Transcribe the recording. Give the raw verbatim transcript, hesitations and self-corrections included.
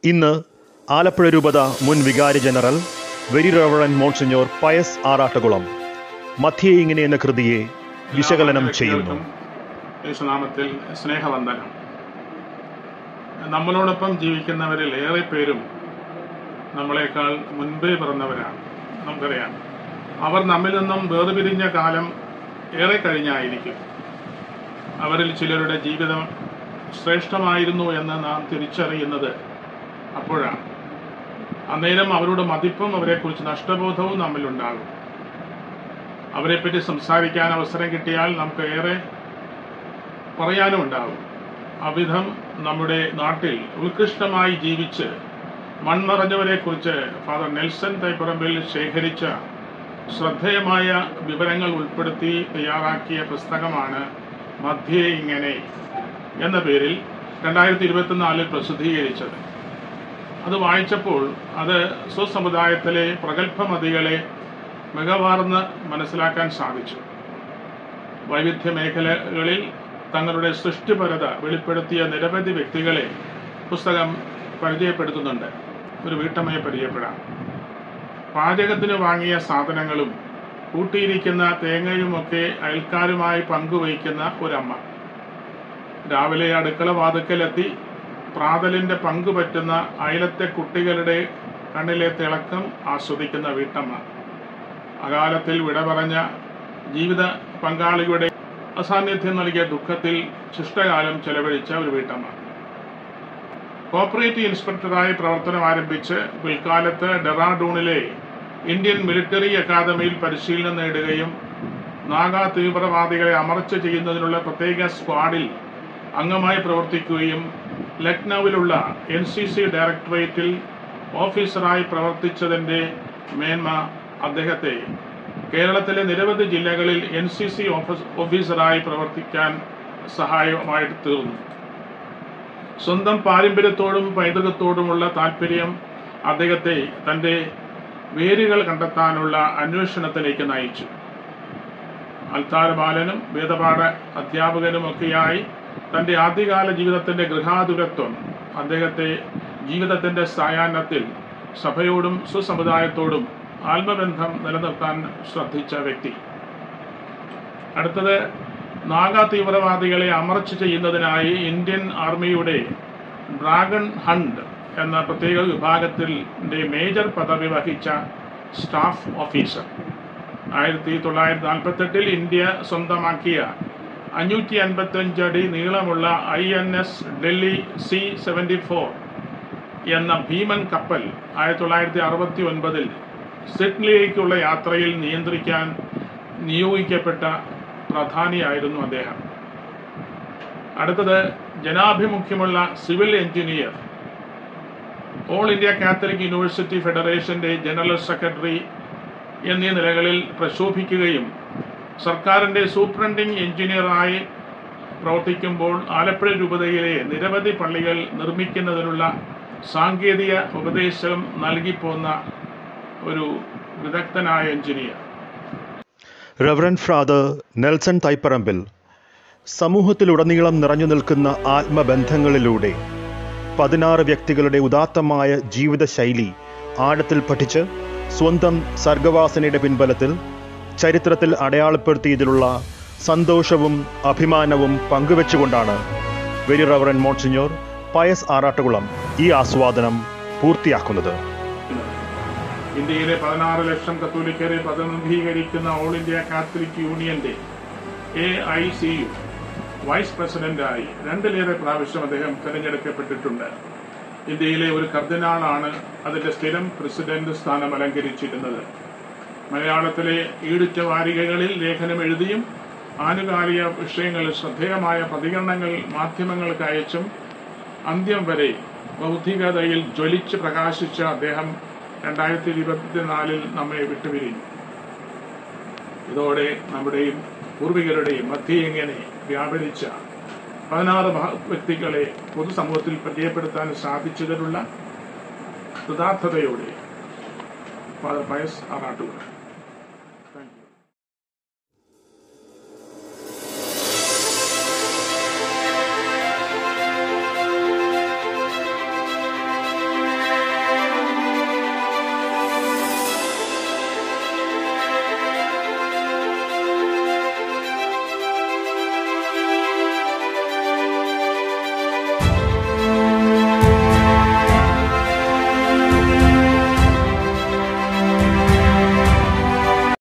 ഇന്ന് ആലപ്പുഴ രൂപത മുൻ വികാരി general very reverend monsignor Pius Arattukulam മധ്യേ ഇങ്ങനെ എന്ന കൃതിയെ വിശകലനം ചെയ്യുന്നു. യേശുനാമത്തിൽ സ്നേഹവന്ദനം. നമ്മളോടൊപ്പം ജീവിക്കുന്നവരിൽ ഏറെ പേരും നമ്മളെക്കാൾ മുൻപേ പിറന്നവരാണ്. നമുക്കറിയാം, അവർ നമ്മിൽ നിന്നും വേർപിരിഞ്ഞ കാലം ഏറെ കഴിഞ്ഞായിരിക്കും. അവരിൽ ചിലരുടെ ജീവിതം ശ്രേഷ്ഠമായിരുന്നു എന്ന് നാം തിരിച്ചറിയുന്നത് അപ്പോഴാണ്. അന്നേരം അവരുടെ മതിപ്പും അവരെക്കുറിച്ച് നഷ്ടബോധവും നമ്മിലുണ്ടാകും. അവരെപ്പറ്റി സംസാരിക്കാൻ അവസരം കിട്ടിയാൽ നമുക്ക് ഏറെ പറയാനും ഉണ്ടാകും. അവിധം നമ്മുടെ നാട്ടിൽ ഉത്കൃഷ്ടമായി ജീവിച്ച് മൺമറഞ്ഞവരെ കുറിച്ച് ഫാദർ നെൽസൺ തൈപ്പറമ്പിൽ ശേഖരിച്ച ശ്രദ്ധേയമായ വിവരങ്ങൾ ഉൾപ്പെടുത്തി തയ്യാറാക്കിയ പുസ്തകമാണ് മധ്യേ ഇങ്ങനെ എന്ന പേരിൽ രണ്ടായിരത്തി ഇരുപത്തിനാലിൽ പ്രസിദ്ധീകരിച്ചത്. അത് വായിച്ചപ്പോൾ അത് സ്വസമുദായത്തിലെ പ്രഗത്ഭമതികളെ മികവാർന്ന് മനസ്സിലാക്കാൻ സാധിച്ചു. വൈവിധ്യ മേഖലകളിൽ തങ്ങളുടെ സൃഷ്ടിപരത വെളിപ്പെടുത്തിയ നിരവധി വ്യക്തികളെ പുസ്തകം പരിചയപ്പെടുത്തുന്നുണ്ട്. ഒരു വീട്ടമ്മയെ പരിചയപ്പെടാം. പാചകത്തിന് വാങ്ങിയ സാധനങ്ങളും കൂട്ടിയിരിക്കുന്ന തേങ്ങയുമൊക്കെ അയൽക്കാരുമായി പങ്കുവയ്ക്കുന്ന ഒരമ്മ. രാവിലെ അടുക്കള വാതുക്കലെത്തി പ്രാതലിന്റെ പങ്കുപറ്റുന്ന അയലത്തെ കുട്ടികളുടെ കണ്ണിലെ തിളക്കം ആസ്വദിക്കുന്ന വീട്ടമ്മ. അകാലത്തിൽ വിട പറഞ്ഞ ജീവിത പങ്കാളിയുടെ അസാന്നിധ്യം നൽകിയ ദുഃഖത്തിൽ ശിഷ്ടകാലം ചെലവഴിച്ച ഒരു വീട്ടമ്മ. കോപ്പറേറ്റീവ് ഇൻസ്പെക്ടറായി പ്രവർത്തനം ആരംഭിച്ച് പിൽക്കാലത്ത് ഡെറാഡൂണിലെ ഇന്ത്യൻ മിലിറ്ററി അക്കാദമിയിൽ പരിശീലനം നേടുകയും നാഗാ തീവ്രവാദികളെ അമർച്ച ചെയ്യുന്നതിനുള്ള പ്രത്യേക സ്ക്വാഡിൽ അംഗമായി പ്രവർത്തിക്കുകയും ലക്നൌവിലുള്ള എൻ സി സി ഡയറക്ടറേറ്റിൽ ഓഫീസറായി പ്രവർത്തിച്ചതിൻ്റെ മേന്മ അദ്ദേഹത്തെ കേരളത്തിലെ നിരവധി ജില്ലകളിൽ എൻ സി സി ഓഫീസറായി പ്രവർത്തിക്കാൻ സഹായമായിട്ട് തീർന്നു. സ്വന്തം പാരമ്പര്യത്തോടും പൈതൃകത്തോടുമുള്ള താല്പര്യം അദ്ദേഹത്തെ തൻ്റെ വേരുകൾ കണ്ടെത്താനുള്ള അന്വേഷണത്തിലേക്ക് നയിച്ചു. അൽത്താര ബാലനും വേദപാഠ അധ്യാപകനുമൊക്കെയായി തൻ്റെ ആദ്യകാല ജീവിതത്തിൻ്റെ ഗൃഹാതുരത്വം അദ്ദേഹത്തെ ജീവിതത്തിൻ്റെ സായാഹ്നത്തിൽ സഭയോടും സ്വസമുദായത്തോടും ആത്മബന്ധം നിലനിർത്താൻ ശ്രദ്ധിച്ച വ്യക്തി. അടുത്തത്, നാഗാ തീവ്രവാദികളെ അമർച്ച ചെയ്യുന്നതിനായി ഇന്ത്യൻ ആർമിയുടെ ഡ്രാഗൺ ഹണ്ട് എന്ന പ്രത്യേക വിഭാഗത്തിൻ്റെ മേജർ പദവി വഹിച്ച സ്റ്റാഫ് ഓഫീസർ. ആയിരത്തി തൊള്ളായിരത്തി നാൽപ്പത്തെട്ടിൽ ഇന്ത്യ സ്വന്തമാക്കിയ അഞ്ഞൂറ്റി അൻപത്തഞ്ച് അടി നീളമുള്ള I N S Delhi C seventy four എന്ന ഭീമൻ കപ്പൽ ആയിരത്തി തൊള്ളായിരത്തി അറുപത്തി ഒൻപതിൽ സിഡ്നിയിലേക്കുള്ള യാത്രയിൽ നിയന്ത്രിക്കാൻ നിയോഗിക്കപ്പെട്ട പ്രധാനിയായിരുന്നു അദ്ദേഹം. അടുത്തത്, ജനാഭിമുഖ്യമുള്ള civil engineer, all India Catholic university ഫെഡറേഷന്റെ ജനറൽ സെക്രട്ടറി എന്നീ നിലകളിൽ പ്രശോഭിക്കുകയും സർക്കാരിൻ്റെ സൂപ്രണ്ടിംഗ് എഞ്ചിനീയറായി പ്രവർത്തിക്കുമ്പോൾ ആലപ്പുഴ രൂപതയിലെ നിരവധി പള്ളികൾ നിർമ്മിക്കുന്നതിനുള്ള സാങ്കേതിക ഉപദേശം നൽകിപ്പോന്ന ഒരു വിദഗ്ധനായ engineer. Reverend father Nelson Thaipparambil സമൂഹത്തിലുടനീളം നിറഞ്ഞു നിൽക്കുന്ന ആത്മബന്ധങ്ങളിലൂടെ പതിനാറ് വ്യക്തികളുടെ ഉദാത്തമായ ജീവിതശൈലി ആഴത്തിൽ പഠിച്ച് സ്വന്തം സർഗവാസനയുടെ പിൻബലത്തിൽ ചരിത്രത്തിൽ അടയാളപ്പെടുത്തിയതിലുള്ള സന്തോഷവും അഭിമാനവും പങ്കുവെച്ചുകൊണ്ടാണ് very reverend monsignor Pius Arattukulam ഈ ആസ്വാദനം പൂർത്തിയാക്കുന്നത്. ഇന്ത്യയിലെ പതിനാറ് ലക്ഷം കത്തോലിക്കരെ പ്രതിനിധീകരിക്കുന്ന ഓൾ ഇന്ത്യ കാത്തലിക് യൂണിയന്റെ A I C U vice പ്രസിഡന്റായി രണ്ടിലേറെ പ്രാവശ്യം അദ്ദേഹം തിരഞ്ഞെടുക്കപ്പെട്ടിട്ടുണ്ട്. ഇന്ത്യയിലെ ഒരു കർദിനാളാണ് അതിന്റെ സ്ഥിരം പ്രസിഡന്റ് സ്ഥാനം അലങ്കരിച്ചിരുന്നത്. മലയാളത്തിലെ ഈടുറ്റ വാരികകളിൽ ലേഖനം എഴുതിയും ആനുകാലിക വിഷയങ്ങളിൽ ശ്രദ്ധേയമായ പ്രതികരണങ്ങൾ മാധ്യമങ്ങൾക്ക് അയച്ചും അന്ത്യം വരെ ബൗദ്ധികതയിൽ ജ്വലിച്ച് പ്രകാശിച്ച അദ്ദേഹം രണ്ടായിരത്തി ഇരുപത്തിനാലിൽ നമ്മെ വിട്ടുപിരിഞ്ഞു. ഇതോടെ നമ്മുടെയും പൂർവികരുടെയും മധ്യേ ഇങ്ങനെ വ്യാപരിച്ച പതിനാറ് വ്യക്തികളെ പൊതുസമൂഹത്തിൽ പരിചയപ്പെടുത്താൻ സാധിച്ചതിനുള്ള കൃതാർത്ഥതയോടെ ഫാദർ പയസ് ആറാട്ടുകുളം